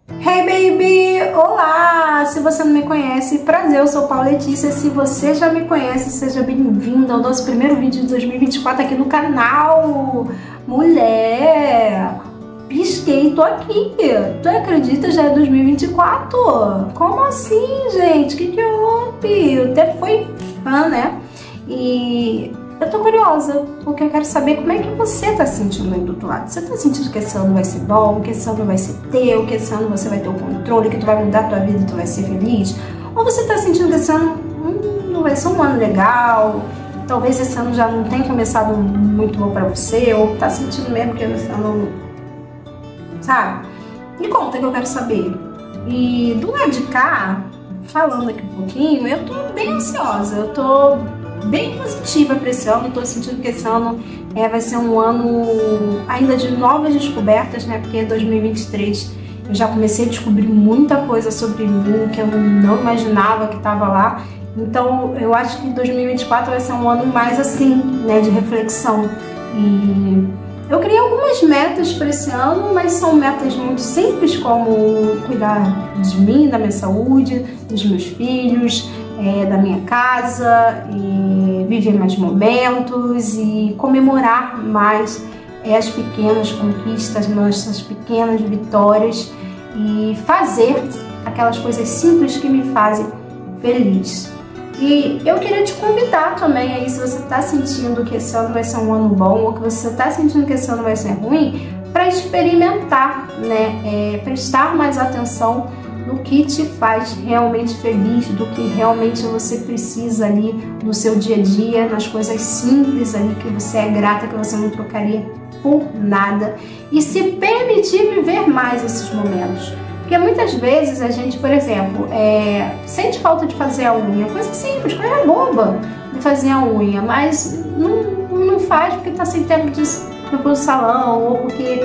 Hey baby! Olá! Se você não me conhece, prazer, eu sou Paula Letícia. Se você já me conhece, seja bem-vindo ao nosso primeiro vídeo de 2024 aqui no canal. Mulher, pisquei, tô aqui. Tu acredita, já é 2024? Como assim, gente? Que houve? O tempo foi né? E eu tô curiosa, porque eu quero saber como é que você tá sentindo aí do outro lado. Você tá sentindo que esse ano vai ser bom, que esse ano vai ser teu, que esse ano você vai ter o controle, que tu vai mudar a tua vida e tu vai ser feliz? Ou você tá sentindo que esse ano não vai ser um ano legal, talvez esse ano já não tenha começado muito bom pra você, ou tá sentindo mesmo que esse ano, sabe? Me conta que eu quero saber. E do lado de cá, falando aqui um pouquinho, eu tô bem ansiosa, eu tô bem positiva para esse ano. Tô sentindo que esse ano vai ser um ano ainda de novas descobertas, né? Porque 2023 eu já comecei a descobrir muita coisa sobre mim que eu não imaginava que estava lá. Então eu acho que 2024 vai ser um ano mais assim, né? De reflexão. E eu criei algumas metas para esse ano, mas são metas muito simples, como cuidar de mim, da minha saúde, dos meus filhos, da minha casa, e viver mais momentos e comemorar mais as pequenas conquistas, nossas pequenas vitórias e fazer aquelas coisas simples que me fazem feliz. E eu queria te convidar também aí, se você está sentindo que esse ano vai ser um ano bom ou que você está sentindo que esse ano vai ser ruim, para experimentar, né? Prestar mais atenção no que te faz realmente feliz, do que realmente você precisa ali no seu dia a dia, nas coisas simples ali que você é grata, que você não trocaria por nada, e se permitir viver mais esses momentos. Porque muitas vezes a gente, por exemplo, sente falta de fazer a unha, coisa simples, coisa boba de fazer a unha, mas não faz porque tá sem tempo de ir pro salão, ou porque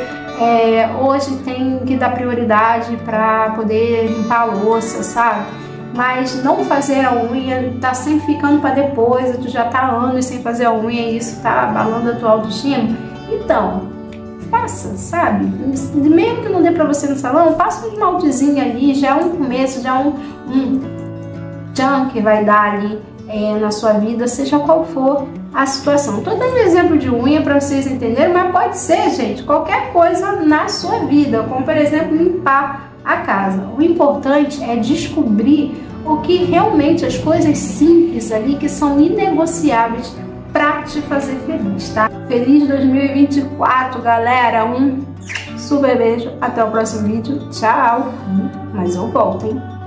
hoje tem que dar prioridade para poder limpar a louça, sabe? Mas não fazer a unha, tá sempre ficando para depois, tu já tá anos sem fazer a unha e isso tá abalando a tua autoestima. Então, faça, sabe? Mesmo que não dê pra você no salão, faça um esmaltezinho ali, já é um começo, já é um tchan que vai dar ali na sua vida, seja qual for a situação. Tô dando exemplo de unha para vocês entenderem, mas pode ser, gente, qualquer coisa na sua vida, como por exemplo limpar a casa. O importante é descobrir o que realmente, as coisas simples ali que são inegociáveis para te fazer feliz, tá? Feliz 2024, galera! Um super beijo, até o próximo vídeo, tchau! Mas eu volto, hein?